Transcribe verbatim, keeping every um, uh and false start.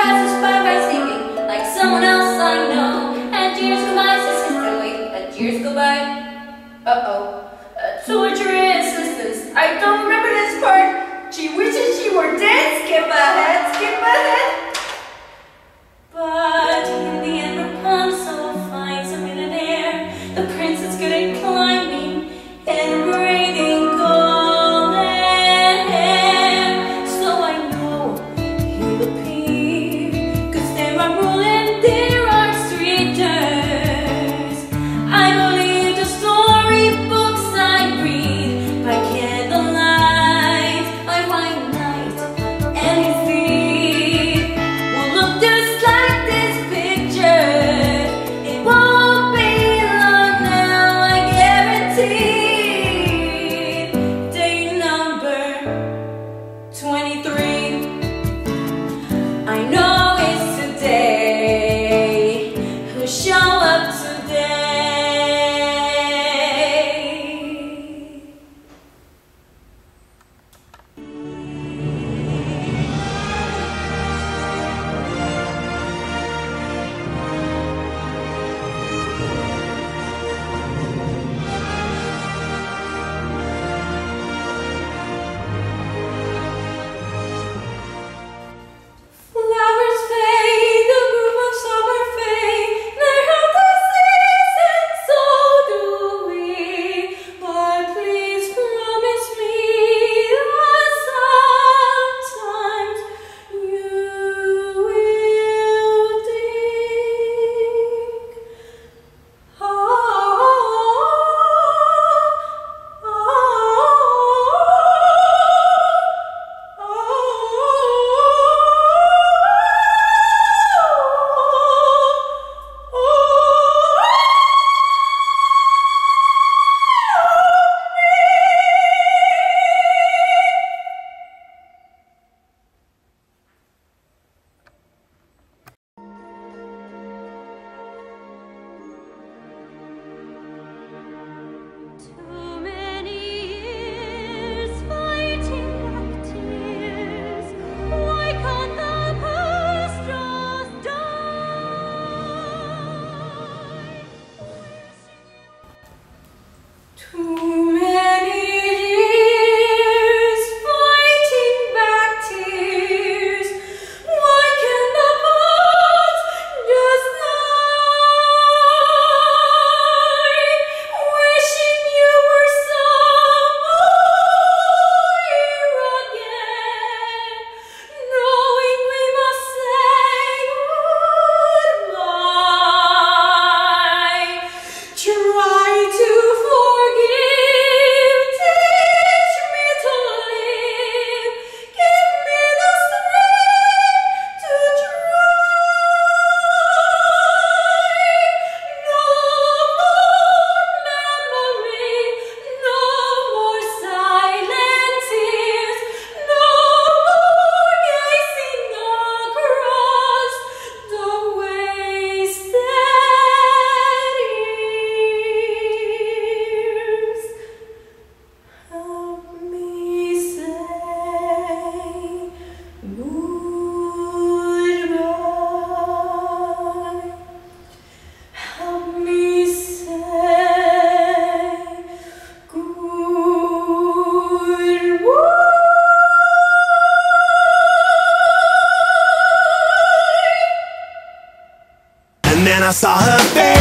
passes by by singing like someone else I know. And years go by, says his family, and years go by. Uh-oh. Uh, towards your assistance. I don't remember this part. She wishes she were dead. Skip ahead, skip ahead. But in the end, Rapunzel finds a millionaire. The prince is good at climbing and braiding golden hair. So I know he'll appear, 'cause there are ruling, there are streeters. I believe the storybooks I read by candlelight, by white night, and his feet will look just like this picture. It won't be long now, I guarantee. Day number twenty-three. I know it's today. Who'll show up today? Flowers fade, the bloom of summer fade. Their health is cease, and so do we. But please promise me that sometimes you will think. Oh, oh, oh, too many years fighting back tears. Why can't the past just die? Too many years fighting back tears. Why can't the past just die? Wishing you were somewhere again, knowing we must say goodbye. Try to forgive, teach me to live, give me the strength to try. No more memory, no more silent tears, no more gazing across the wasted years. Help me say goodbye. Help me say goodbye. And then I saw her face.